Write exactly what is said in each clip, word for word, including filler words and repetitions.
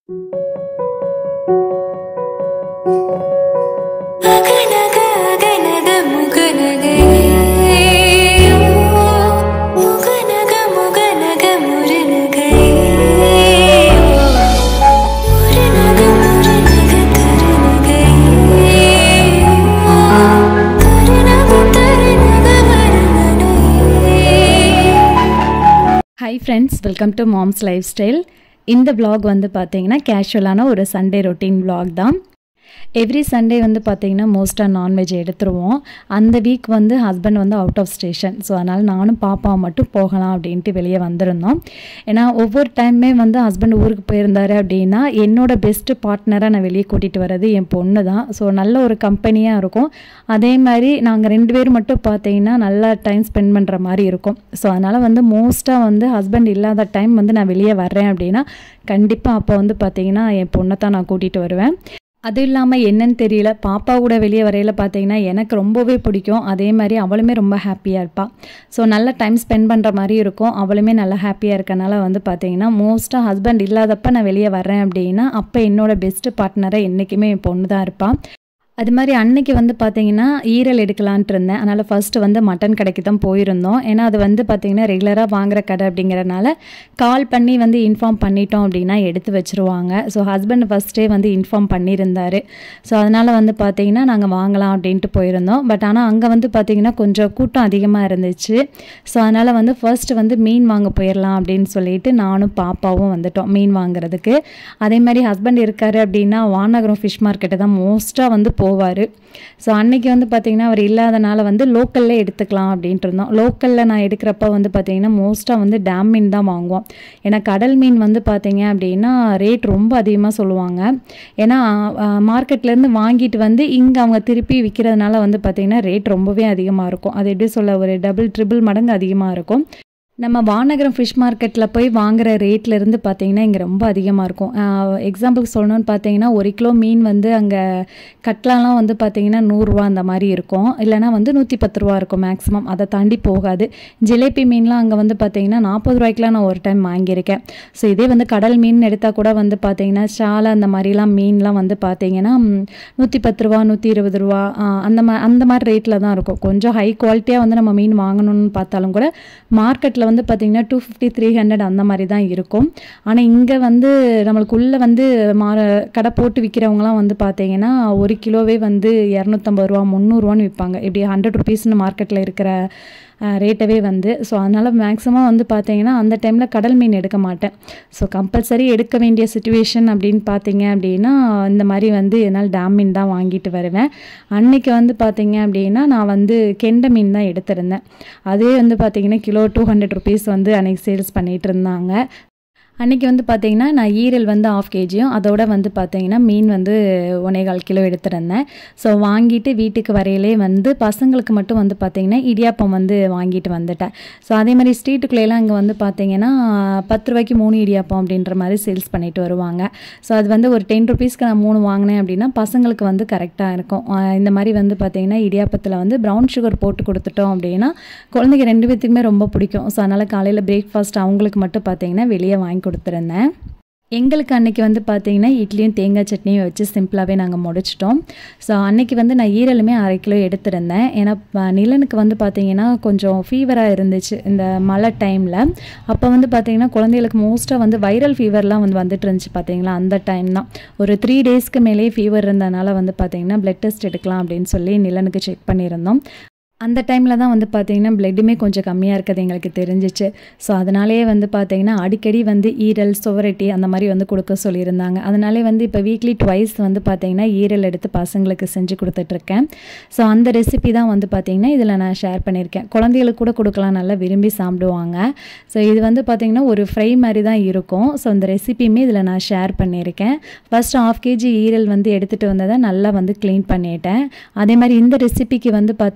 Hi friends, welcome to Mom's Lifestyle. இந்த vlog வந்து பாத்தீங்கன்னா கேஷுவலான ஒரு சண்டே ரொட்டீன் vlog தான். எவ்ரி சண்டே வந்து பார்த்தீங்கன்னா மோஸ்ட்டாக நான்வெஜ் எடுத்துருவோம். அந்த வீக் வந்து ஹஸ்பண்ட் வந்து அவுட் ஆஃப் ஸ்டேஷன். ஸோ அதனால் நானும் பாப்பாவை மட்டும் போகலாம் அப்படின்ட்டு வெளியே வந்திருந்தோம். ஏன்னா ஒவ்வொரு டைமே வந்து ஹஸ்பண்ட் ஊருக்கு போயிருந்தார் அப்படின்னா என்னோட பெஸ்ட்டு பார்ட்னராக நான் வெளியே கூட்டிகிட்டு வர்றது என் பொண்ணு தான். ஸோ நல்ல ஒரு கம்பெனியாக இருக்கும். அதே மாதிரி நாங்கள் ரெண்டு பேர் மட்டும் பார்த்தீங்கன்னா நல்லா டைம் ஸ்பெண்ட் பண்ணுற மாதிரி இருக்கும். ஸோ அதனால் வந்து மோஸ்ட்டாக வந்து ஹஸ்பண்ட் இல்லாத டைம் வந்து நான் வெளியே வர்றேன் அப்படின்னா கண்டிப்பாக அப்போ வந்து பார்த்தீங்கன்னா என் பொண்ணை தான் நான் கூட்டிகிட்டு வருவேன். அது இல்லாமல் என்னன்னு தெரியல, பாப்பா கூட வெளியே வரையில் பார்த்தீங்கன்னா எனக்கு ரொம்பவே பிடிக்கும். அதே மாதிரி அவளுமே ரொம்ப ஹாப்பியாக இருப்பாள். ஸோ நல்ல டைம் ஸ்பெண்ட் பண்ணுற மாதிரி இருக்கும். அவளுமே நல்லா ஹாப்பியாக இருக்கனால வந்து பார்த்தீங்கன்னா மோஸ்ட்டாக ஹஸ்பண்ட் இல்லாதப்போ நான் வெளியே வரேன் அப்படின்னா அப்போ என்னோடய பெஸ்ட்டு பார்ட்னராக என்றைக்குமே என் பொண்ணு தான் இருப்பாள். அது மாதிரி அன்னைக்கு வந்து பார்த்தீங்கன்னா ஈரல் எடுக்கலான்ட்டு இருந்தேன். அதனால் ஃபஸ்ட்டு வந்து மட்டன் கடைக்கு தான் போயிருந்தோம். ஏன்னா அது வந்து பார்த்திங்கன்னா ரெகுலராக வாங்குகிற கடை அப்படிங்கிறனால கால் பண்ணி வந்து இன்ஃபார்ம் பண்ணிட்டோம் அப்படின்னா எடுத்து வச்சுருவாங்க. ஸோ ஹஸ்பண்ட் ஃபஸ்ட்டே வந்து இன்ஃபார்ம் பண்ணியிருந்தார். ஸோ அதனால் வந்து பார்த்திங்கன்னா நாங்கள் வாங்கலாம் அப்படின்ட்டு போயிருந்தோம். பட் ஆனால் அங்கே வந்து பார்த்திங்கன்னா கொஞ்சம் கூட்டம் அதிகமாக இருந்துச்சு. ஸோ அதனால் வந்து ஃபர்ஸ்ட்டு வந்து மீன் வாங்க போயிடலாம் அப்படின்னு சொல்லிட்டு நானும் பாப்பாவும் வந்துட்டோம் மீன் வாங்குறதுக்கு. அதே மாதிரி ஹஸ்பண்ட் இருக்கார் அப்படின்னா வானகரம் ஃபிஷ் மார்க்கெட்டை தான் மோஸ்ட்டாக வந்து போவார். ஸோ அன்றைக்கி வந்து பார்த்திங்கன்னா அவர் இல்லாதனால வந்து லோக்கல்லே எடுத்துக்கலாம் அப்படின்ட்டு இருந்தோம். லோக்கலில் நான் எடுக்கிறப்ப வந்து பார்த்திங்கன்னா மோஸ்ட்டாக வந்து டேம் மீன் தான் வாங்குவோம். ஏன்னா கடல் மீன் வந்து பார்த்திங்க அப்படின்னா ரேட் ரொம்ப அதிகமாக சொல்லுவாங்க. ஏன்னா மார்க்கெட்லேருந்து வாங்கிட்டு வந்து இங்கே அவங்க திருப்பி விற்கிறதுனால வந்து பார்த்திங்கன்னா ரேட் ரொம்பவே அதிகமாக இருக்கும். அது எப்படி சொல்ல, ஒரு டபுள் ட்ரிபிள் மடங்கு அதிகமாக இருக்கும். நம்ம வானகரம் ஃபிஷ் மார்க்கெட்டில் போய் வாங்குகிற ரேட்லேருந்து பார்த்திங்கன்னா இங்கே ரொம்ப அதிகமாக இருக்கும். எக்ஸாம்பிளுக்கு சொல்லணும்னு பார்த்தீங்கன்னா ஒரு கிலோ மீன் வந்து அங்கே கட்லாலாம் வந்து பார்த்திங்கன்னா நூறுரூவா அந்த மாதிரி இருக்கும். இல்லைனா வந்து நூற்றி பத்து ரூபா இருக்கும் மேக்ஸிமம். அதை தாண்டி போகாது. ஜிலேபி மீன்லாம் அங்கே வந்து பார்த்திங்கன்னா நாற்பது ரூபாய்க்குலாம் நான் ஒரு டைம் வாங்கியிருக்கேன். ஸோ இதே வந்து கடல் மீன் எடுத்தால் கூட வந்து பார்த்திங்கன்னா சாலை அந்த மாதிரிலாம் மீன்லாம் வந்து பார்த்திங்கன்னா நூற்றி பத்து ரூபா நூற்றி இருபது ரூபா அந்த மா அந்த மாதிரி ரேட்டில் தான் இருக்கும். கொஞ்சம் ஹை குவாலிட்டியாக வந்து நம்ம மீன் வாங்கணும்னு பார்த்தாலும் கூட மார்க்கெட்டில் வந்து பார்த்திங்கன்னா டூ ஃபிஃப்டி த்ரீ ஹண்ட்ரட் அந்த மாதிரி தான் இருக்கும். ஆனால் இங்கே வந்து நம்மளுக்குள்ளே வந்து மாற கடை போட்டு விற்கிறவங்களாம் வந்து பார்த்திங்கன்னா ஒரு கிலோவே வந்து இரநூத்தம்பது ரூபா முந்நூறுரூவான்னு விற்பாங்க. இப்படி ஹண்ட்ரட் ருபீஸ்னு மார்க்கெட்டில் இருக்கிற ரேட்டவே வந்து. ஸோ அதனால் மேக்ஸிமம் வந்து பார்த்திங்கன்னா அந்த டைமில் கடல் மீன் எடுக்க மாட்டேன். ஸோ கம்பல்சரி எடுக்க வேண்டிய சுச்சுவேஷன் அப்படின்னு பார்த்தீங்க அப்படின்னா இந்த மாதிரி வந்து என்னால் டேம் மீன் தான் வாங்கிட்டு வருவேன். அன்றைக்கி வந்து பார்த்திங்க அப்படின்னா நான் வந்து கெண்டை மீன் தான் எடுத்திருந்தேன். அதே வந்து பார்த்திங்கன்னா கிலோ டூ ஹண்ட்ரட் ருபீஸ் வந்து அன்றைக்கி சேல்ஸ் பண்ணிகிட்டு இருந்தாங்க. அன்றைக்கி வந்து பார்த்திங்கன்னா நான் ஈரல் வந்து ஆஃப் கேஜியும் அதோட வந்து பார்த்திங்கன்னா மீன் வந்து ஒன்றே கால் கிலோ எடுத்துருந்தேன். ஸோ வாங்கிட்டு வீட்டுக்கு வரையிலே வந்து பசங்களுக்கு மட்டும் வந்து பார்த்திங்கன்னா இடியாப்பம் வந்து வாங்கிட்டு வந்துட்டேன். ஸோ அதே மாதிரி ஸ்ட்ரீட்டுக்குள்ளேலாம் இங்கே வந்து பார்த்திங்கன்னா பத்து ரூபாய்க்கு மூணு இடியாப்பம் அப்படின்ற மாதிரி சேல்ஸ் பண்ணிட்டு வருவாங்க. ஸோ அது வந்து ஒரு டென் ருபீஸ்க்கு நான் மூணு வாங்கினேன் அப்படின்னா பசங்களுக்கு வந்து கரெக்டாக இருக்கும். இந்த மாதிரி வந்து பார்த்திங்கன்னா இடியாப்பத்தில் வந்து ப்ரௌன் சுகர் போட்டு கொடுத்துட்டோம் அப்படின்னா குழந்தைங்க ரெண்டு பேத்துக்குமே ரொம்ப பிடிக்கும். ஸோ அதனால் காலையில் பிரேக்ஃபாஸ்ட் அவங்களுக்கு மட்டும் பார்த்திங்கன்னா வெளியே வாங்கி கொடுத்துருந்தேன். எங்களுக்கு அன்றைக்கி வந்து பார்த்திங்கன்னா இட்லியும் தேங்காய் சட்னியும் வச்சு சிம்பிளாகவே நாங்கள் முடிச்சிட்டோம். ஸோ அன்றைக்கி வந்து நான் ஈரலுமே அரை கிலோ எடுத்திருந்தேன். ஏன்னா நிலனுக்கு வந்து பார்த்திங்கன்னா கொஞ்சம் ஃபீவராக இருந்துச்சு இந்த மழை டைமில். அப்போ வந்து பார்த்திங்கன்னா குழந்தைகளுக்கு மோஸ்ட்டாக வந்து வைரல் ஃபீவர்லாம் வந்து வந்துட்டு இருந்துச்சு பார்த்திங்களா. அந்த டைம் தான் ஒரு த்ரீ டேஸ்க்கு மேலே ஃபீவர் இருந்ததுனால வந்து பார்த்திங்கன்னா பிளட் டெஸ்ட் எடுக்கலாம் அப்படின்னு சொல்லி நிலனுக்கு செக் பண்ணியிருந்தோம். அந்த டைமில் தான் வந்து பார்த்திங்கன்னா பிளட்டுமே கொஞ்சம் கம்மியாக இருக்கிறது எங்களுக்கு தெரிஞ்சிச்சு. ஸோ அதனாலேயே வந்து பார்த்திங்கன்னா அடிக்கடி வந்து ஈரல் சுவரட்டி அந்த மாதிரி வந்து கொடுக்க சொல்லியிருந்தாங்க. அதனாலே வந்து இப்போ வீக்லி ட்வைஸ் வந்து பார்த்திங்கன்னா ஈரல் எடுத்து பசங்களுக்கு செஞ்சு கொடுத்துட்ருக்கேன். ஸோ அந்த ரெசிபி தான் வந்து பார்த்திங்கன்னா இதில் நான் ஷேர் பண்ணியிருக்கேன். குழந்தைகளுக்கு கூட கொடுக்கலாம், நல்லா விரும்பி சாப்பிடுவாங்க. ஸோ இது வந்து பார்த்திங்கன்னா ஒரு ஃப்ரை மாதிரி தான் இருக்கும். ஸோ அந்த ரெசிபியுமே இதில் நான் ஷேர் பண்ணியிருக்கேன். ஃபஸ்ட்டு ஆஃப் கேஜி ஈரல் வந்து எடுத்துகிட்டு வந்ததை நல்லா வந்து க்ளீன் பண்ணிட்டேன். அதே மாதிரி இந்த ரெசிபிக்கு வந்து பார்த்திங்கன்னா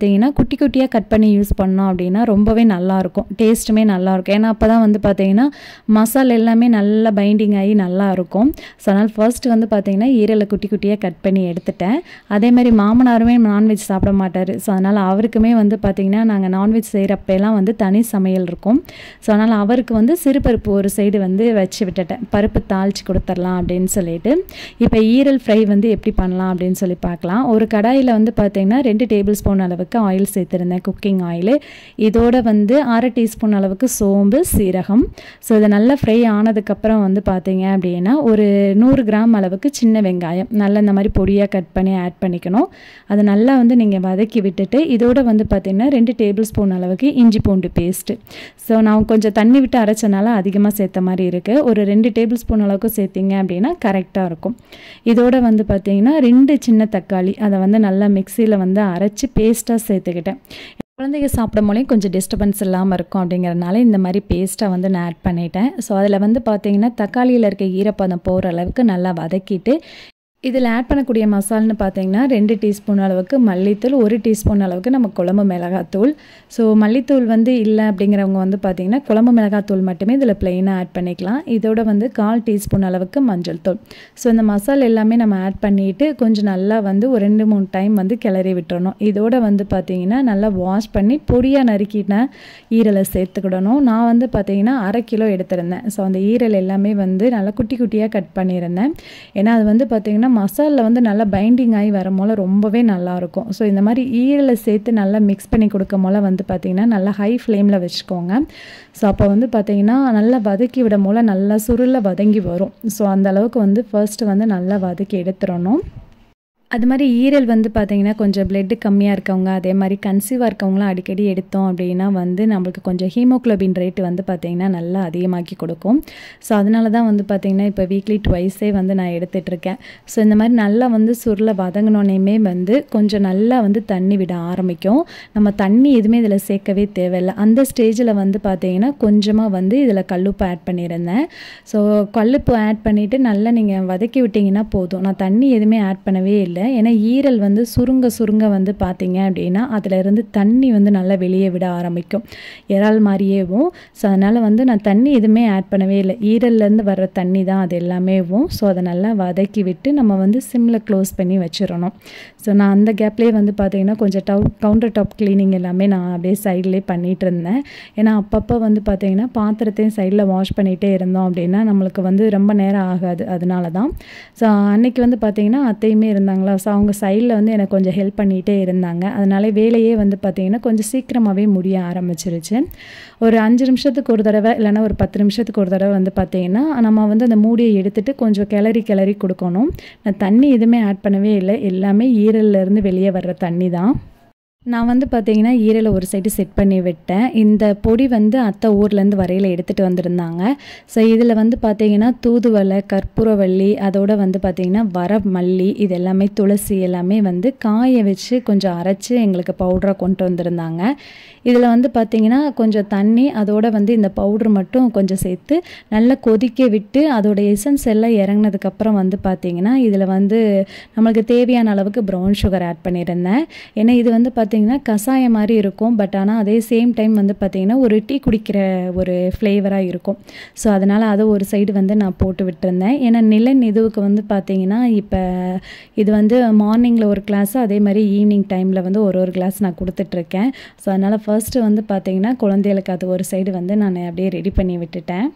குட்டி குட்டியாக கட் பண்ணி யூஸ் பண்ணோம் அப்படின்னா ரொம்பவே நல்லாயிருக்கும், டேஸ்ட்டுமே நல்லாயிருக்கும். ஏன்னா அப்போ தான் வந்து பார்த்திங்கன்னா மசாலா எல்லாமே நல்லா பைண்டிங் ஆகி நல்லாயிருக்கும். ஸோ அதனால் ஃபர்ஸ்ட் வந்து பார்த்திங்கன்னா ஈரலை குட்டி குட்டியாக கட் பண்ணி எடுத்துட்டேன். அதேமாதிரி மாமனாருமே நான்வெஜ் சாப்பிட மாட்டார். ஸோ அதனால் அவருக்குமே வந்து பார்த்திங்கன்னா நாங்கள் நான்வெஜ் செய்கிறப்பெல்லாம் வந்து தனி சமையல் இருக்கும். ஸோ அதனால் அவருக்கு வந்து சிறுபருப்பு ஒரு சைடு வந்து வச்சு விட்டுட்டேன், பருப்பு தாளித்து கொடுத்துடலாம் அப்படின்னு சொல்லிட்டு. இப்போ ஈரல் ஃப்ரை வந்து எப்படி பண்ணலாம் அப்படின்னு சொல்லி பார்க்கலாம். ஒரு கடாயில் வந்து பார்த்திங்கன்னா ரெண்டு டேபிள் ஸ்பூன் அளவுக்கு ஆயில் சேர்த்துருந்தேன், குக்கிங் ஆயில். இதோட வந்து அரை டீஸ்பூன் அளவுக்கு சோம்பு, சீரகம். ஸோ இதை நல்லா ஃப்ரை ஆனதுக்கப்புறம் வந்து பார்த்திங்க அப்படின்னா ஒரு நூறு கிராம் அளவுக்கு சின்ன வெங்காயம் நல்லா இந்த மாதிரி பொடியாக கட் பண்ணி ஆட் பண்ணிக்கணும். அதை நல்லா வந்து நீங்கள் வதக்கி விட்டுட்டு இதோட வந்து பார்த்திங்கன்னா ரெண்டு டேபிள் ஸ்பூன் அளவுக்கு இஞ்சி பூண்டு பேஸ்ட்டு. ஸோ நான் கொஞ்சம் தண்ணி விட்டு அரைச்சனால அதிகமாக சேர்த்த மாதிரி இருக்குது. ஒரு ரெண்டு டேபிள் ஸ்பூன் அளவுக்கு சேர்த்திங்க அப்படின்னா கரெக்டாக இருக்கும். இதோட வந்து பார்த்திங்கன்னா ரெண்டு சின்ன தக்காளி அதை வந்து நல்லா மிக்சியில் வந்து அரைச்சி பேஸ்ட்டாக சேர்த்துக்கிட்டேன். குழந்தைங்க சாப்பிடும் போதே கொஞ்சம் டிஸ்டர்பன்ஸ் இல்லாமல் இருக்கும் அப்படிங்கிறதுனால இந்த மாதிரி பேஸ்ட்டாக வந்து நான் ஆட் பண்ணிட்டேன். ஸோ அதில் வந்து பார்த்திங்கன்னா தக்காளியில் இருக்க ஈரப்பதம் போகிற அளவுக்கு நல்லா வதக்கிட்டு இதில் ஆட் பண்ணக்கூடிய மசால்னு பார்த்தீங்கன்னா ரெண்டு டீஸ்பூன் அளவுக்கு மல்லித்தூள், ஒரு டீஸ்பூன் அளவுக்கு நம்ம குழம்பு மிளகாத்தூள். ஸோ மல்லித்தூள் வந்து இல்லை அப்படிங்கிறவங்க வந்து பார்த்திங்கன்னா குழம்பு மிளகாத்தூள் மட்டுமே இதில் ப்ளெயினாக ஆட் பண்ணிக்கலாம். இதோட வந்து கால் டீஸ்பூன் அளவுக்கு மஞ்சள் தூள். ஸோ இந்த மசாலா எல்லாமே நம்ம ஆட் பண்ணிவிட்டு கொஞ்சம் நல்லா வந்து ஒரு ரெண்டு மூணு டைம் வந்து கிளறி விட்டுறணும். இதோட வந்து பார்த்திங்கன்னா நல்லா வாஷ் பண்ணி பொடியாக நறுக்கின ஈரலை சேர்த்துக்கிடணும். நான் வந்து பார்த்திங்கன்னா அரை கிலோ எடுத்திருந்தேன். ஸோ அந்த ஈரல் எல்லாமே வந்து நல்லா குட்டி குட்டியாக கட் பண்ணியிருந்தேன். ஏன்னா அது வந்து பார்த்திங்கன்னா மசாலில் வந்து நல்லா பைண்டிங் ஆகி வரும் போல் ரொம்பவே நல்லாயிருக்கும். ஸோ இந்த மாதிரி ஈரலை சேர்த்து நல்லா மிக்ஸ் பண்ணி கொடுக்கும் போல் வந்து பார்த்திங்கன்னா நல்லா ஹை ஃப்ளேமில் வச்சுக்கோங்க. ஸோ அப்போ வந்து பார்த்திங்கன்னா நல்லா வதக்கி விடும் போல் நல்லா சுருள வதங்கி வரும். ஸோ அந்த அளவுக்கு வந்து ஃபர்ஸ்ட்டு வந்து நல்லா வதக்கி எடுத்துடணும். அது மாதிரி ஈரல் வந்து பார்த்திங்கன்னா கொஞ்சம் பிளட்டு கம்மியாக இருக்கவங்க, அதே மாதிரி கன்சீவாக இருக்கவங்களாம் அடிக்கடி எடுத்தோம் அப்படின்னா வந்து நம்மளுக்கு கொஞ்சம் ஹீமோக்ளோபின் ரேட்டு வந்து பார்த்திங்கன்னா நல்லா அதிகமாக்கி கொடுக்கும். ஸோ அதனால தான் வந்து பார்த்திங்கன்னா இப்போ வீக்லி ட்வைஸே வந்து நான் எடுத்துகிட்ருக்கேன். ஸோ இந்த மாதிரி நல்லா வந்து சுருளை வதங்கினோன்னே வந்து கொஞ்சம் நல்லா வந்து தண்ணி விட ஆரம்பிக்கும். நம்ம தண்ணி எதுவுமே இதில் சேர்க்கவே தேவையில்லை. அந்த ஸ்டேஜில் வந்து பார்த்திங்கன்னா கொஞ்சமாக வந்து இதில் கல்லுப்பு ஆட் பண்ணியிருந்தேன். ஸோ கல்லுப்பு ஆட் பண்ணிவிட்டு நல்லா நீங்கள் வதக்கி விட்டிங்கன்னா போதும். நான் தண்ணி எதுவுமே ஆட் பண்ணவே இல்லை. ஏன்னா ஈரல் வந்து சுருங்க சுருங்க வந்து பார்த்தீங்க அப்படின்னா அதில் இருந்து தண்ணி வந்து நல்லா வெளியே விட ஆரம்பிக்கும், இறால் மாதிரியேவும். ஸோ அதனால் வந்து நான் தண்ணி எதுவுமே ஆட் பண்ணவே இல்லை, ஈரல்லேருந்து வர்ற தண்ணி தான் அது எல்லாமேவும். ஸோ அதை நல்லா வதக்கி விட்டு நம்ம வந்து சிம்மில் க்ளோஸ் பண்ணி வச்சிடணும். ஸோ நான் அந்த கேப்லேயே வந்து பார்த்திங்கன்னா கொஞ்சம் டவு கவுண்டர் டாப் க்ளீனிங் எல்லாமே நான் அப்படியே சைட்லேயே பண்ணிகிட்டு இருந்தேன். ஏன்னா அப்பப்போ வந்து பார்த்திங்கன்னா பாத்திரத்தையும் சைடில் வாஷ் பண்ணிகிட்டே இருந்தோம் அப்படின்னா நம்மளுக்கு வந்து ரொம்ப நேரம் ஆகாது. அதனால தான். ஸோ அன்றைக்கி வந்து பார்த்திங்கன்னா அத்தையுமே இருந்தாங்களா, ஸோ அவங்க சைடில் வந்து எனக்கு கொஞ்சம் ஹெல்ப் பண்ணிகிட்டே இருந்தாங்க. அதனால வேலையே வந்து பார்த்திங்கன்னா கொஞ்சம் சீக்கிரமாகவே முடிய ஆரம்பிச்சிருச்சு. ஒரு அஞ்சு நிமிஷத்துக்கு ஒரு தடவை இல்லைனா ஒரு பத்து நிமிஷத்துக்கு ஒரு தடவை வந்து பார்த்திங்கன்னா நம்ம வந்து அந்த மூடியை எடுத்துகிட்டு கொஞ்சம் கிளறி கிளறி கொடுக்கணும். நான் தண்ணி எதுவுமே ஆட் பண்ணவே இல்லை, எல்லாமே ஈரல்லேருந்து வெளியே வர்ற தண்ணி தான். நான் வந்து பார்த்திங்கன்னா ஈரலை ஒரு சைடு செட் பண்ணி விட்டேன். இந்த பொடி வந்து அத்தை ஊர்லேருந்து வரையில் எடுத்துகிட்டு வந்திருந்தாங்க. ஸோ இதில் வந்து பார்த்திங்கன்னா தூதுவளை, கற்பூரவள்ளி, அதோடு வந்து பார்த்திங்கன்னா வர மல்லி, இது எல்லாமே துளசி எல்லாமே வந்து காய வச்சு கொஞ்சம் அரைச்சி எங்களுக்கு பவுடராக கொண்டு வந்திருந்தாங்க. இதில் வந்து பார்த்திங்கன்னா கொஞ்சம் தண்ணி அதோடு வந்து இந்த பவுட்ரு மட்டும் கொஞ்சம் சேர்த்து நல்லா கொதிக்க விட்டு அதோட எசன்ஸ் எல்லாம் இறங்கினதுக்கப்புறம் வந்து பார்த்திங்கன்னா இதில் வந்து நம்மளுக்கு தேவையான அளவுக்கு ப்ரௌன் சுகர் ஆட் பண்ணியிருந்தேன். ஏன்னா இது வந்து பார்த்திங்கன்னா கசாயம் மாதிரி இருக்கும், பட் ஆனால் அதே சேம் டைம் வந்து பார்த்திங்கன்னா ஒரு டீ குடிக்கிற ஒரு ஃப்ளேவராக இருக்கும். ஸோ அதனால் அதை ஒரு சைடு வந்து நான் போட்டு விட்டுருந்தேன். ஏன்னா நிலன் இதுவுக்கு வந்து பார்த்திங்கன்னா இப்போ இது வந்து மார்னிங்கில் ஒரு கிளாஸ், அதே மாதிரி ஈவினிங் டைமில் வந்து ஒரு ஒரு கிளாஸ் நான் கொடுத்துட்ருக்கேன். ஸோ அதனால் ஃபர்ஸ்ட்டு வந்து பார்த்திங்கன்னா குழந்தைகளுக்கு அது ஒரு சைடு வந்து நான் அப்படியே ரெடி பண்ணி விட்டுட்டேன்.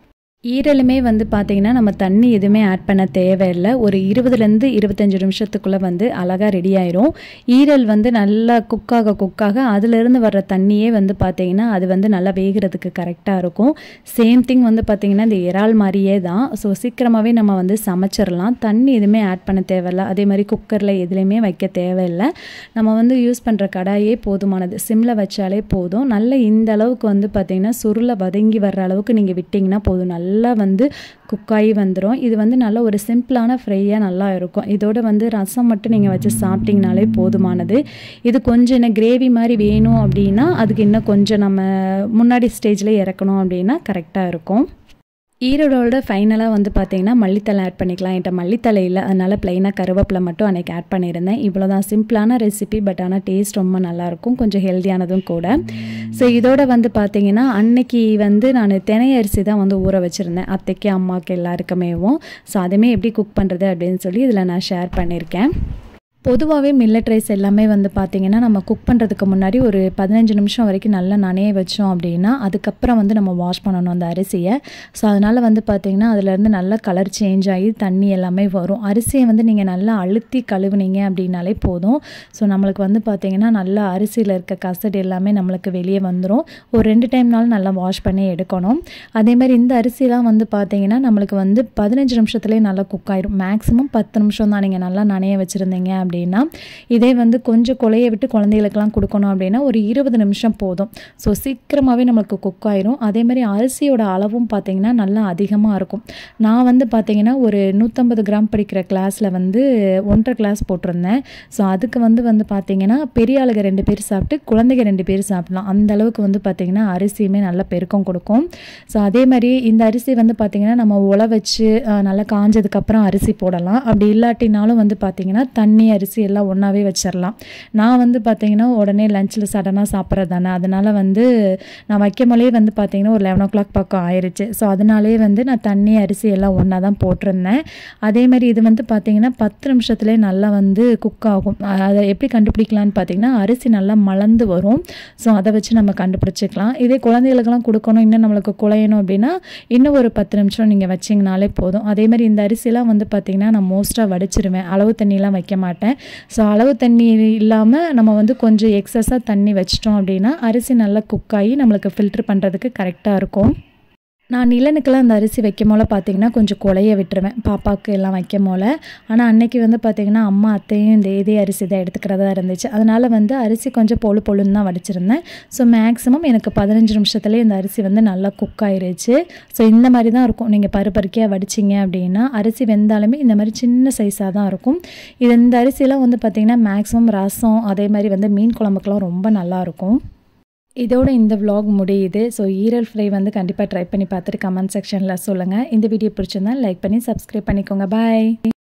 ஈரலுமே வந்து பார்த்திங்கன்னா நம்ம தண்ணி எதுவுமே ஆட் பண்ண தேவையில்லை. ஒரு இருபதுலேருந்து இருபத்தஞ்சி நிமிஷத்துக்குள்ளே வந்து அழகாக ரெடி ஆயிரும். ஈரல் வந்து நல்லா குக்காக குக்காக அதிலிருந்து வர்ற தண்ணியே வந்து பார்த்திங்கன்னா அது வந்து நல்லா வேகிறதுக்கு கரெக்டாக இருக்கும். சேம் திங் வந்து பார்த்திங்கன்னா இந்த இறால் மாதிரியே தான். ஸோ சீக்கிரமாகவே நம்ம வந்து சமைச்சிடலாம், தண்ணி எதுவுமே ஆட் பண்ண தேவையில்லை. அதே மாதிரி குக்கரில் எதுலேயுமே வைக்க தேவையில்லை. நம்ம வந்து யூஸ் பண்ணுற கடாயே போதுமானது, சிம்மில் வச்சாலே போதும். நல்ல இந்த அளவுக்கு வந்து பார்த்திங்கன்னா சுருளை வதங்கி வர்ற அளவுக்கு நீங்கள் விட்டிங்கன்னா போதும், நல்லா வந்து குக்காகி வந்துடும். இது வந்து நல்ல ஒரு சிம்பிளான ஃப்ரையாக நல்லா இருக்கும். இதோட வந்து ரசம் மட்டும் நீங்கள் வச்சு சாப்பிட்டிங்கனாலே போதுமானது. இது கொஞ்சம் என்ன கிரேவி மாதிரி வேணும் அப்படின்னா அதுக்கு இன்னும் கொஞ்சம் நம்ம முன்னாடி ஸ்டேஜில் இறக்கணும் அப்படின்னா கரெக்டாக இருக்கும். ஈரோடோட ஃபைனலாக வந்து பார்த்தீங்கன்னா மல்லித்தலை ஆட் பண்ணிக்கலாம். என்கிட்ட மல்லித்தலை இல்லை, அதனால் ப்ளைனாக கருவேப்பிலை மட்டும் அன்றைக்கி ஆட் பண்ணியிருந்தேன். இவ்வளோ தான் சிம்பிளான ரெசிபி, பட் ஆனால் டேஸ்ட் ரொம்ப நல்லாயிருக்கும், கொஞ்சம் ஹெல்த்தியானதும் கூட. ஸோ இதோட வந்து பார்த்தீங்கன்னா அன்னைக்கு வந்து நான் தினை அரிசி தான் வந்து ஊற வச்சுருந்தேன், அத்தைக்கு அம்மாவுக்கு எல்லாருக்குமேவும். ஸோ அதுவுமே எப்படி குக் பண்ணுறது அப்படின்னு சொல்லி இதில் நான் ஷேர் பண்ணியிருக்கேன். பொதுவாகவே மில்லட் ரைஸ் எல்லாமே வந்து பார்த்திங்கன்னா நம்ம குக் பண்ணுறதுக்கு முன்னாடி ஒரு பதினஞ்சு நிமிஷம் வரைக்கும் நல்லா நனைய வச்சோம் அப்படின்னா அதுக்கப்புறம் வந்து நம்ம வாஷ் பண்ணணும் அந்த அரிசியை. ஸோ அதனால் வந்து பார்த்திங்கன்னா அதுலேருந்து நல்லா கலர் சேஞ்ச் ஆகி தண்ணி எல்லாமே வரும். அரிசியை வந்து நீங்கள் நல்லா அழுத்தி கழுவுனீங்க அப்படின்னாலே போதும். ஸோ நம்மளுக்கு வந்து பார்த்திங்கன்னா நல்லா அரிசியில் இருக்க கசடு எல்லாமே நம்மளுக்கு வெளியே வந்துடும். ஒரு ரெண்டு டைம்னாலும் நல்லா வாஷ் பண்ணி எடுக்கணும். அதேமாதிரி இந்த அரிசிலாம் வந்து பார்த்திங்கன்னா நம்மளுக்கு வந்து பதினஞ்சு நிமிஷத்துலேயே நல்லா குக் ஆயிடும். மேக்ஸிமம் பத்து நிமிஷம் தான் நீங்கள் நல்லா நனைய வச்சுருந்தீங்க அப்படி அப்படின்னா. இதே வந்து கொஞ்சம் கொலைய விட்டு குழந்தைகளுக்கெல்லாம் கொடுக்கணும் அப்படின்னா ஒரு இருபது நிமிஷம் போதும். ஸோ சீக்கிரமாகவே நம்மளுக்கு குக் ஆயிரும். அதே மாதிரி அரிசியோட அளவும் பார்த்திங்கன்னா நல்லா அதிகமாக இருக்கும். நான் வந்து பார்த்திங்கன்னா ஒரு நூற்றம்பது கிராம் படிக்கிற கிளாஸில் வந்து ஒன்றரை கிளாஸ் போட்டிருந்தேன். ஸோ அதுக்கு வந்து வந்து பார்த்திங்கன்னா பெரிய ஆளுங்க ரெண்டு பேர் சாப்பிட்டு குழந்தைங்க ரெண்டு பேர் சாப்பிடலாம். அந்த அளவுக்கு வந்து பார்த்திங்கன்னா அரிசியுமே நல்ல பெருக்கம் கொடுக்கும். ஸோ அதே மாதிரி இந்த அரிசி வந்து பார்த்திங்கன்னா நம்ம உல வச்சு நல்லா காஞ்சதுக்கப்புறம் அரிசி போடலாம். அப்படி இல்லாட்டினாலும் வந்து பார்த்திங்கன்னா தண்ணி அரிசி எல்லாம் ஒன்றாவே வச்சிடலாம். நான் வந்து பார்த்திங்கன்னா உடனே லஞ்சில் சடனாக சாப்பிட்றது தானே, அதனால் வந்து நான் வைக்கும்போதே வந்து பார்த்திங்கன்னா ஒரு லெவன் ஓ கிளாக் பக்கம் ஆயிடுச்சு. ஸோ அதனாலே வந்து நான் தண்ணி அரிசி எல்லாம் ஒன்றா தான் போட்டிருந்தேன். அதேமாதிரி இது வந்து பார்த்திங்கன்னா பத்து நிமிஷத்துலேயே நல்லா வந்து குக் ஆகும். அதை எப்படி கண்டுபிடிக்கலான்னு பார்த்திங்கன்னா அரிசி நல்லா மலர்ந்து வரும். ஸோ அதை வச்சு நம்ம கண்டுபிடிச்சிக்கலாம். இதே குழந்தைகளுக்கெல்லாம் கொடுக்கணும், இன்னும் நம்மளுக்கு குழையணும் அப்படின்னா இன்னும் ஒரு பத்து நிமிஷம் நீங்கள் வச்சிங்கனாலே போதும். அதேமாதிரி இந்த அரிசிலாம் வந்து பார்த்திங்கன்னா நான் மோஸ்ட்டாக வடிச்சிருவேன், அளவு தண்ணியெலாம் வைக்க மாட்டேன். ஸோ அளவு தண்ணி இல்லாமல் நம்ம வந்து கொஞ்சம் எக்ஸஸாக தண்ணி வச்சிட்டோம் அப்படின்னா அரிசி நல்லா குக் ஆகி நம்மளுக்கு ஃபில்ட்ரு பண்ணுறதுக்கு கரெக்டாக இருக்கும். நான் நிலனுக்கெல்லாம் அந்த அரிசி வைக்கும் போல பார்த்திங்கன்னா கொஞ்சம் குழைய விட்டுருவேன், பாப்பாவுக்கு எல்லாம் வைக்கும் போல். ஆனால் அன்னைக்கு வந்து பார்த்திங்கன்னா அம்மா அத்தையும் இந்த இதே அரிசி தான் எடுத்துக்கிறதா இருந்துச்சு. அதனால் வந்து அரிசி கொஞ்சம் பொழு பொழுன்னு தான் வடிச்சிருந்தேன். ஸோ மேக்ஸிமம் எனக்கு பதினஞ்சு நிமிஷத்துலேயே இந்த அரிசி வந்து நல்லா குக் ஆயிருச்சு. ஸோ இந்த மாதிரி தான் இருக்கும். நீங்கள் பருப்பருக்கையாக வடிச்சிங்க அப்படின்னா அரிசி வெந்தாலுமே இந்த மாதிரி சின்ன சைஸாக தான் இருக்கும். இது இந்த அரிசியெல்லாம் வந்து பார்த்திங்கன்னா மேக்ஸிமம் ரசம் அதே மாதிரி வந்து மீன் குழம்புக்கெலாம் ரொம்ப நல்லாயிருக்கும். இதோட இந்த vlog முடியுது. ஸோ ஈரல் ஃப்ரை வந்து கண்டிப்பாக ட்ரை பண்ணி பார்த்துட்டு கமெண்ட் செக்ஷனில் சொல்லுங்கள். இந்த வீடியோ பிடிச்சிருந்தா லைக் பண்ணி சப்ஸ்கிரைப் பண்ணிக்கோங்க. பாய்.